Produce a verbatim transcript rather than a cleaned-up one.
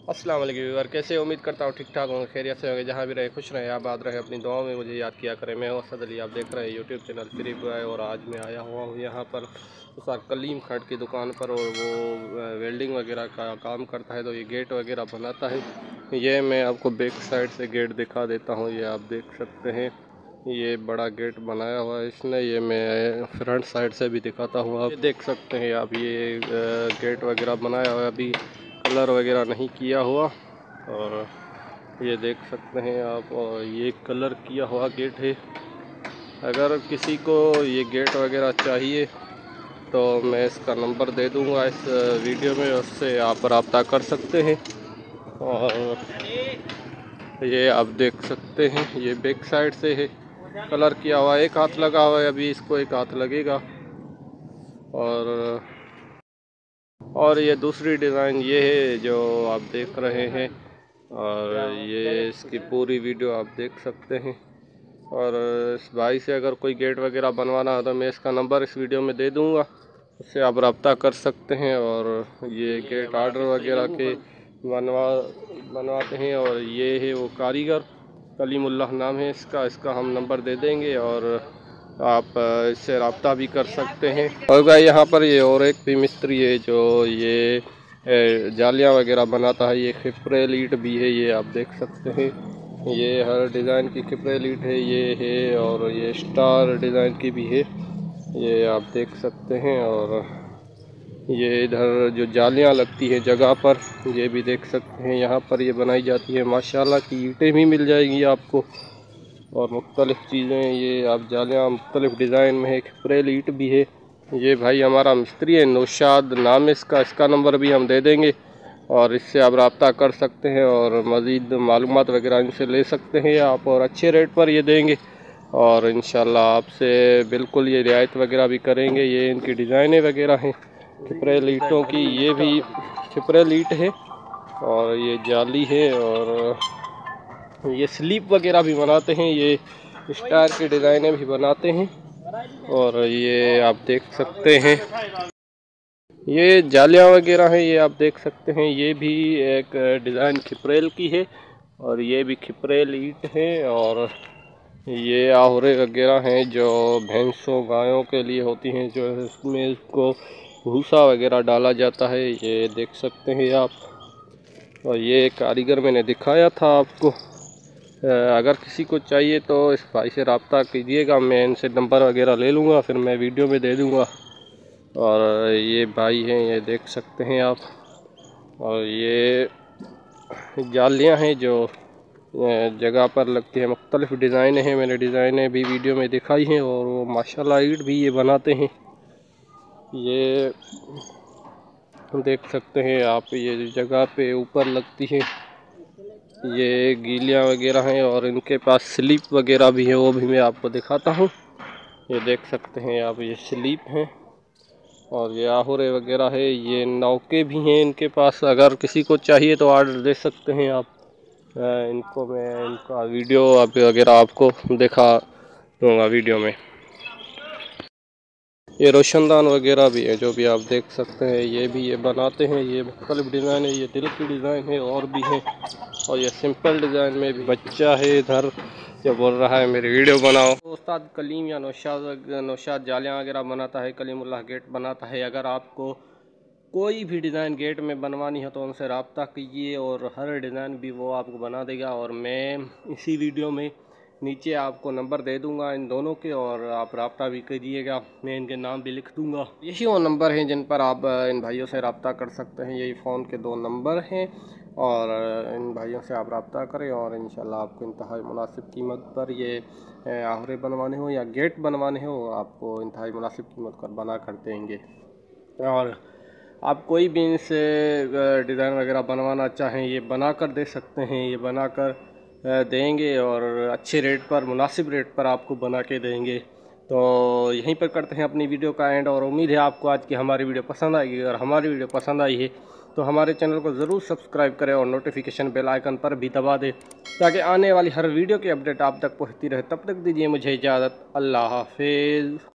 अस्सलाम वालेकुम व्यूअर, कैसे उम्मीद करता हूँ ठीक ठाक होंगे, खैरियत से होंगे। जहाँ भी रहे खुश रहे, आबाद रहे, अपनी दुआओं में मुझे याद किया करें। मैं असद अली, आप देख रहे हैं यूट्यूब चैनल फ्री बॉय। और आज मैं आया हुआ हूँ यहाँ पर सर कलीम खट की दुकान पर, और वो वेल्डिंग वगैरह का काम करता है, तो ये गेट वगैरह बनाता है। ये मैं आपको बैक साइड से गेट दिखा देता हूँ। ये आप देख सकते हैं, ये बड़ा गेट बनाया हुआ है इसने। ये मैं फ्रंट साइड से भी दिखाता हूँ, आप देख सकते हैं। आप ये गेट वगैरह बनाया हुआ है, अभी कलर वगैरह नहीं किया हुआ। और ये देख सकते हैं आप, और ये कलर किया हुआ गेट है। अगर किसी को ये गेट वगैरह चाहिए तो मैं इसका नंबर दे दूंगा इस वीडियो में, उससे आप रब्ता कर सकते हैं। और ये आप देख सकते हैं, ये बैक साइड से है, कलर किया हुआ, एक हाथ लगा हुआ है, अभी इसको एक हाथ लगेगा। और और ये दूसरी डिज़ाइन ये है जो आप देख रहे हैं, और ये इसकी पूरी वीडियो आप देख सकते हैं। और इस भाई से अगर कोई गेट वगैरह बनवाना हो तो मैं इसका नंबर इस वीडियो में दे दूंगा, उससे आप रब्ता कर सकते हैं। और ये गेट आर्डर वगैरह के बनवा बनवाते हैं। और ये है वो कारीगर, कलीमुल्लाह नाम है इसका, इसका हम नंबर दे देंगे और आप इससे रब्ता भी कर सकते हैं। और भाई यहाँ पर ये और एक भी मिस्त्री है जो ये जालियाँ वगैरह बनाता है। ये खिपरेल ईंट भी है, ये आप देख सकते हैं। ये हर डिज़ाइन की खिपरेल ईंट है, ये है। और ये स्टार डिज़ाइन की भी है, ये आप देख सकते हैं। और ये इधर जो जालियाँ लगती है जगह पर, ये भी देख सकते हैं, यहाँ पर ये बनाई जाती है। माशाल्लाह की ईंटें भी मिल जाएंगी आपको, और मुख्तलिफ़ चीज़ें, ये आप जालियाँ मुख्तलिफ़ डिज़ाइन में है। खिपरेल ईंट भी है। ये भाई हमारा मिस्त्री है, नौशाद नाम है इसका, इसका नंबर भी हम दे देंगे और इससे आप रब्ता कर सकते हैं और मज़ीद मालूमात वगैरह इनसे ले सकते हैं आप, और अच्छे रेट पर ये देंगे। और इंशाल्लाह आपसे बिल्कुल ये रियायत वगैरह भी करेंगे। ये इनकी डिज़ाइनें वगैरह हैं खिपरेल ईंटों की, ये भी खिपरेल ईंट है। और ये जाली है, और ये स्लीप वगैरह भी बनाते हैं, ये स्टार की डिज़ाइनें भी बनाते हैं। और ये आप देख सकते हैं, ये जालियाँ वगैरह हैं, ये आप देख सकते हैं। ये भी एक डिज़ाइन खिपरेल की है, और ये भी खिपरेल ईंट है। और ये आहुरे वगैरह हैं जो भैंसों गायों के लिए होती हैं, जो इसमें इसको भूसा वगैरह डाला जाता है, ये देख सकते हैं आप। और ये कारीगर मैंने दिखाया था आपको। अगर किसी को चाहिए तो इस भाई से रब्ता कीजिएगा, मैं इनसे नंबर वगैरह ले लूँगा, फिर मैं वीडियो में दे दूँगा। और ये भाई हैं, ये देख सकते हैं आप। और ये जालियाँ हैं जो जगह पर लगती है, मुख्तलिफ़ डिज़ाइनें हैं, मैंने डिज़ाइनें भी वीडियो में दिखाई हैं। और वो माशाल्लाह ईंट भी ये बनाते हैं, ये देख सकते हैं आप। ये जगह पे ऊपर लगती है, ये गीलियाँ वगैरह हैं। और इनके पास स्लीप वगैरह भी है, वो भी मैं आपको दिखाता हूँ। ये देख सकते हैं आप, ये स्लीप हैं। और ये आहुरे वगैरह है, ये नौके भी हैं इनके पास। अगर किसी को चाहिए तो ऑर्डर दे सकते हैं आप। इनको मैं इनका वीडियो वगैरह आपको दिखा दूँगा वीडियो में। ये रोशनदान वगैरह भी है, जो भी आप देख सकते हैं, ये भी ये बनाते हैं। ये मुख्तलिफ़ डिज़ाइन है, ये दिल की डिज़ाइन है और भी है। और ये सिंपल डिज़ाइन में भी बच्चा है इधर, जो बोल रहा है मेरी वीडियो बनाओ। तो उस्ताद कलीम या नौशाद नौशाद जालियाँ वगैरह बनाता है, कलीमुल्लाह गेट बनाता है। अगर आपको कोई भी डिज़ाइन गेट में बनवानी है तो उनसे रब्ता कीजिए, और हर डिज़ाइन भी वो आपको बना देगा। और मैं इसी वीडियो में नीचे आपको नंबर दे दूंगा इन दोनों के, और आप रब्ता भी कीजिएगा, मैं इनके नाम भी लिख दूंगा। यही वो नंबर हैं जिन पर आप इन भाइयों से रब्ता कर सकते हैं। यही फ़ोन के दो नंबर हैं, और इन भाइयों से आप रब्ता करें, और इंशाल्लाह आपको इंतहाई मुनासिब कीमत पर ये आहरे बनवाने हो या गेट बनवाने हो, आपको इंतहाई मुनासिब कीमत पर बना कर देंगे। और आप कोई भी इनसे डिज़ाइन वगैरह बनवाना चाहें, ये बना कर दे सकते हैं, ये बना कर देंगे, और अच्छे रेट पर, मुनासिब रेट पर आपको बना के देंगे। तो यहीं पर करते हैं अपनी वीडियो का एंड, और उम्मीद है आपको आज की हमारी वीडियो पसंद आएगी। अगर हमारी वीडियो पसंद आई है तो हमारे चैनल को ज़रूर सब्सक्राइब करें, और नोटिफिकेशन बेल आइकन पर भी दबा दें, ताकि आने वाली हर वीडियो की अपडेट आप तक पहुँचती रहे। तब तक दीजिए मुझे इजाज़त। अल्लाह हाफिज़।